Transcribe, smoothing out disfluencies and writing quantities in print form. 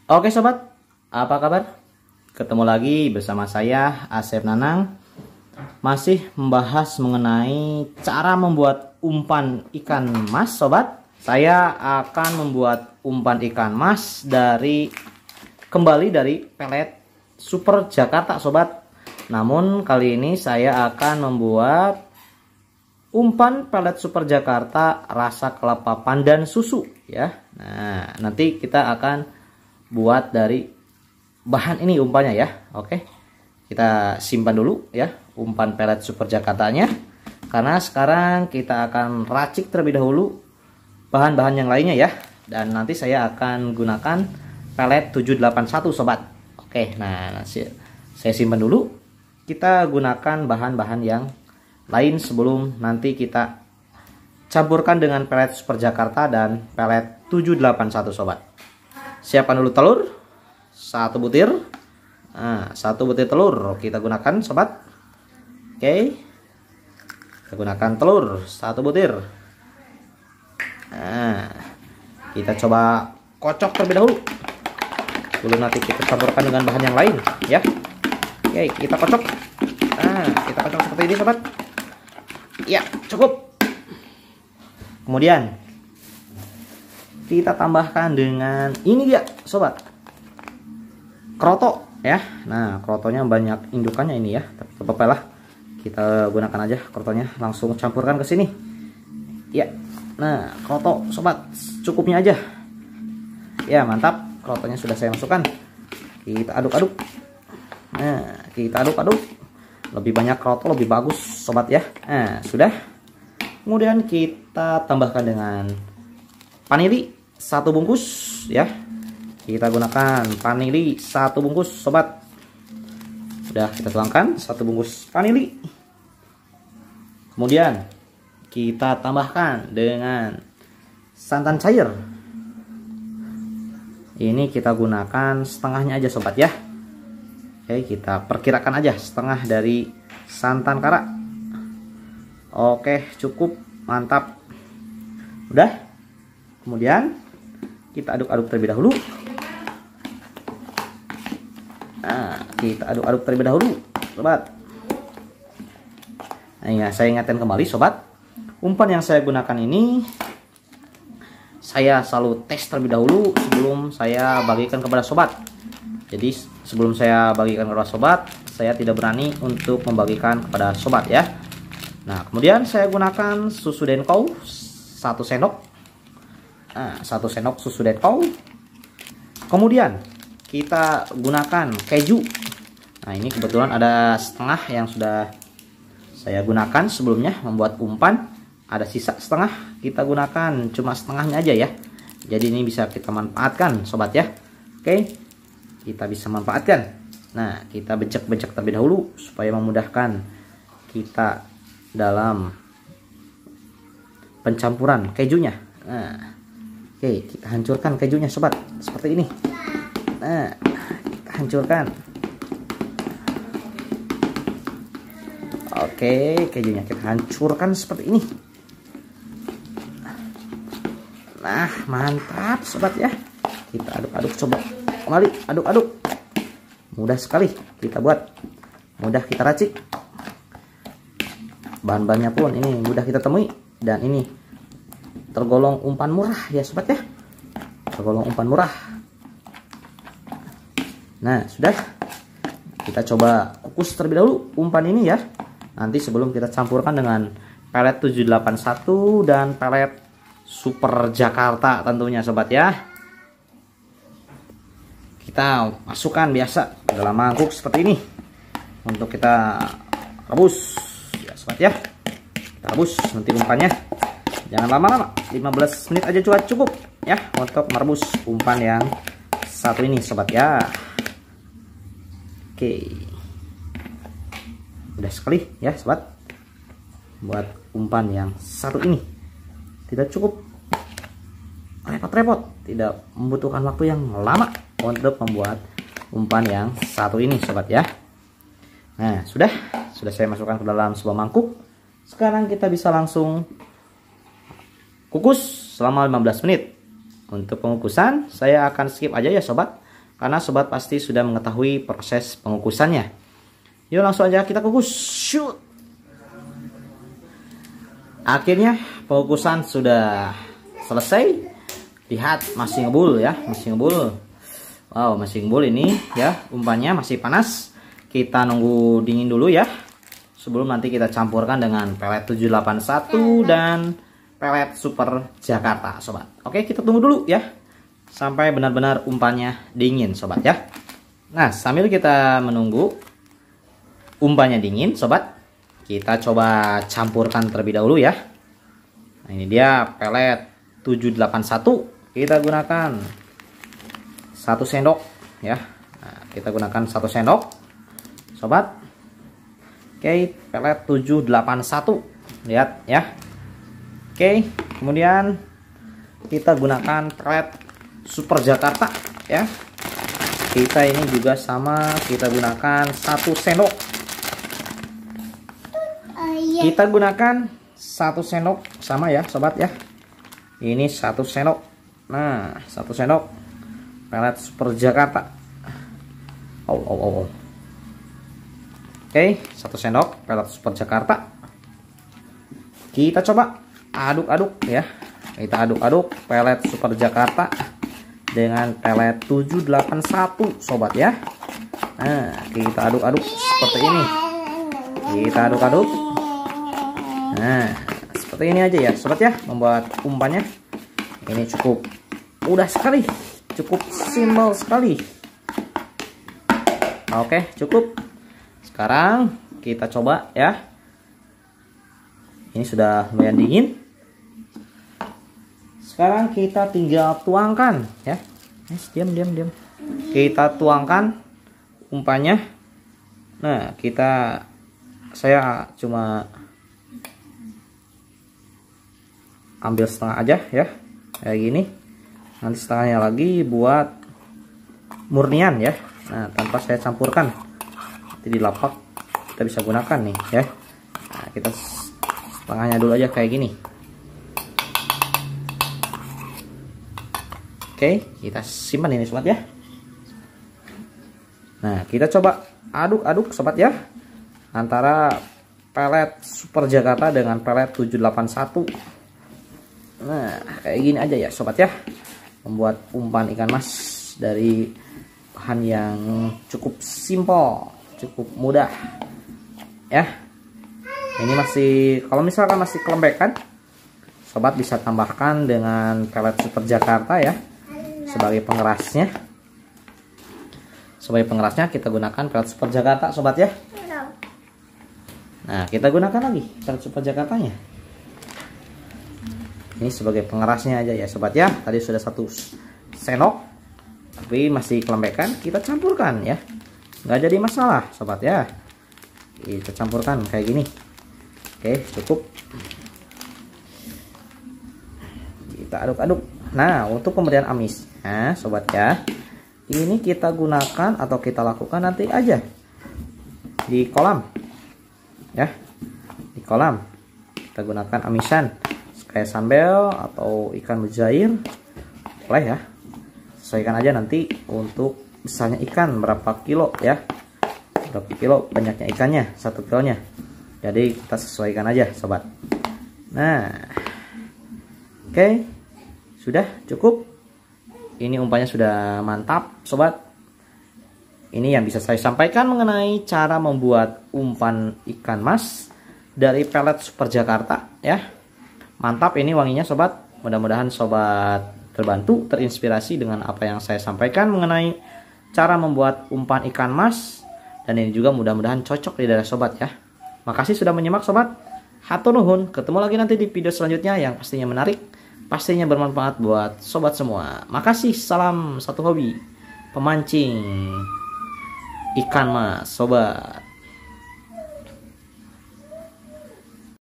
Oke sobat, apa kabar? Ketemu lagi bersama saya Asep Nanang. Masih membahas mengenai cara membuat umpan ikan mas sobat. Saya akan membuat umpan ikan mas kembali dari pelet Super Jakarta sobat. Namun kali ini saya akan membuat umpan pelet Super Jakarta rasa kelapa pandan susu ya. Nah, nanti kita akan buat dari bahan ini umpannya ya. Oke. Kita simpan dulu ya umpan pelet Super Jakartanya. Karena sekarang kita akan racik terlebih dahulu bahan-bahan yang lainnya ya. Dan nanti saya akan gunakan pelet 781 sobat. Oke, nah saya simpan dulu. Kita gunakan bahan-bahan yang lain sebelum nanti kita campurkan dengan pelet Super Jakarta dan pelet 781 sobat. Siapkan dulu telur 1 butir. Nah, 1 butir telur kita gunakan sobat. Oke. Kita gunakan telur 1 butir. Nah, kita coba kocok terlebih dahulu. Belum nanti kita campurkan dengan bahan yang lain ya. Oke, kita kocok. Nah, kita kocok seperti ini sobat. Ya, cukup. Kemudian kita tambahkan dengan ini dia sobat, kroto ya. Nah, krotonya banyak indukannya ini ya, tapi tidak apa-apa lah, kita gunakan aja krotonya. Langsung campurkan ke sini ya. Nah, kroto sobat cukupnya aja ya. Mantap, krotonya sudah saya masukkan. Kita aduk-aduk. Nah, kita aduk-aduk. Lebih banyak kroto lebih bagus sobat ya. Nah, sudah. Kemudian kita tambahkan dengan vanili 1 bungkus ya. Kita gunakan vanili 1 bungkus sobat. Sudah kita tuangkan 1 bungkus vanili. Kemudian kita tambahkan dengan santan cair. Ini kita gunakan setengahnya aja sobat ya. Oke, kita perkirakan aja setengah dari santan kara. Oke, cukup, mantap. Udah. Kemudian kita aduk-aduk terlebih dahulu. Nah, kita aduk-aduk terlebih dahulu, sobat. Nah, ya, saya ingatkan kembali, sobat. Umpan yang saya gunakan ini saya selalu tes terlebih dahulu sebelum saya bagikan kepada sobat. Jadi sebelum saya bagikan kepada sobat, saya tidak berani untuk membagikan kepada sobat ya. Nah, kemudian saya gunakan susu Denko 1 sendok. Nah, 1 sendok susu Denko. Kemudian kita gunakan keju. Nah, ini kebetulan ada setengah yang sudah saya gunakan sebelumnya membuat umpan. Ada sisa setengah, kita gunakan cuma setengahnya aja ya. Jadi ini bisa kita manfaatkan sobat ya. Oke, kita bisa manfaatkan. Nah, kita becek-becek terlebih dahulu supaya memudahkan kita dalam pencampuran kejunya. Nah, oke, kita hancurkan kejunya sobat seperti ini. Nah, kita hancurkan. Oke, kejunya kita hancurkan seperti ini. Nah, mantap sobat ya. Kita aduk-aduk, coba kembali aduk-aduk. Mudah sekali kita buat, mudah kita racik. Bahan-bahannya pun ini mudah kita temui. Dan ini tergolong umpan murah ya sobat ya. Tergolong umpan murah. Nah, sudah. Kita coba kukus terlebih dahulu umpan ini ya. Nanti sebelum kita campurkan dengan pelet 781 dan pelet Super Jakarta tentunya sobat ya. Kita masukkan biasa dalam mangkuk seperti ini untuk kita rebus ya sobat ya. Kita rebus nanti umpannya. Jangan lama-lama, 15 menit aja cukup ya untuk merebus umpan yang satu ini sobat ya. Oke, mudah sekali ya sobat buat umpan yang satu ini. Tidak cukup repot-repot, tidak membutuhkan waktu yang lama untuk membuat umpan yang satu ini sobat ya. Nah, sudah saya masukkan ke dalam sebuah mangkuk. Sekarang kita bisa langsung kukus selama 15 menit. Untuk pengukusan saya akan skip aja ya sobat. karena sobat pasti sudah mengetahui proses pengukusannya. Yuk langsung aja kita kukus. Shoot. Akhirnya pengukusan sudah selesai. Lihat masih ngebul ya, masih ngebul. Wow, masih ngebul ini ya, umpannya masih panas. Kita nunggu dingin dulu ya, sebelum nanti kita campurkan dengan pelet 781 dan pelet Super Jakarta sobat. Oke, kita tunggu dulu ya sampai benar-benar umpannya dingin sobat ya. Nah, sambil kita menunggu umpannya dingin sobat, kita coba campurkan terlebih dahulu ya. Nah, ini dia pelet 781. Kita gunakan 1 sendok ya. Nah, kita gunakan 1 sendok sobat. Oke, pelet 781. Lihat ya. Oke, kemudian kita gunakan pelet Super Jakarta ya. Kita ini juga sama, kita gunakan 1 sendok. Kita gunakan 1 sendok sama ya sobat ya. Ini 1 sendok. Nah, 1 sendok pelet Super Jakarta. Oke, 1 sendok pelet Super Jakarta. Kita coba aduk-aduk ya. Kita aduk-aduk pelet Super Jakarta dengan pelet 781 sobat ya. Nah, kita aduk-aduk seperti ini. Kita aduk-aduk. Nah, seperti ini aja ya sobat ya, membuat umpannya. Ini cukup mudah sekali, cukup simpel sekali. Oke, cukup. Sekarang kita coba ya. Ini sudah lumayan dingin. Sekarang kita tinggal tuangkan ya. Diam. Kita tuangkan umpannya. Nah, saya cuma ambil setengah aja ya, kayak gini. Nanti setengahnya lagi buat murnian ya. Nah, tanpa saya campurkan, nanti di lapak kita bisa gunakan nih ya. Nah, kita setengahnya dulu aja kayak gini. Oke, kita simpan ini sobat ya. Nah, kita coba aduk-aduk sobat ya, antara pelet Super Jakarta dengan pelet 781. Nah, kayak gini aja ya sobat ya, membuat umpan ikan mas dari bahan yang cukup simpel, cukup mudah ya. Ini masih, kalau misalkan masih kelembekan, sobat bisa tambahkan dengan pelet Super Jakarta ya, sebagai pengerasnya. Sebagai pengerasnya kita gunakan pelet Super Jakarta sobat ya. Nah, kita gunakan lagi pelet Super Jakartanya. Ini sebagai pengerasnya aja ya sobat ya. Tadi sudah 1 sendok, tapi masih kelembekan, kita campurkan ya. Nggak jadi masalah sobat ya. Kita campurkan kayak gini. Oke, cukup. Kita aduk-aduk. Nah, untuk pemberian amisnya sobat ya, ini kita gunakan atau kita lakukan nanti aja di kolam ya. Di kolam kita gunakan amisan kayak sambal atau ikan mujair, boleh ya. Sesuaikan aja nanti untuk besarnya ikan berapa kilo ya, berapa kilo banyaknya ikannya, 1 kilonya. Jadi kita sesuaikan aja sobat. Nah, oke, sudah cukup. Ini umpannya sudah mantap sobat. Ini yang bisa saya sampaikan mengenai cara membuat umpan ikan mas dari pelet Super Jakarta ya. Mantap ini wanginya sobat. Mudah-mudahan sobat terbantu, terinspirasi dengan apa yang saya sampaikan mengenai cara membuat umpan ikan mas. Dan ini juga mudah-mudahan cocok di daerah sobat ya. Makasih sudah menyimak sobat. Hatur nuhun. Ketemu lagi nanti di video selanjutnya yang pastinya menarik, pastinya bermanfaat buat sobat semua. Makasih. Salam satu hobi, pemancing ikan mas sobat.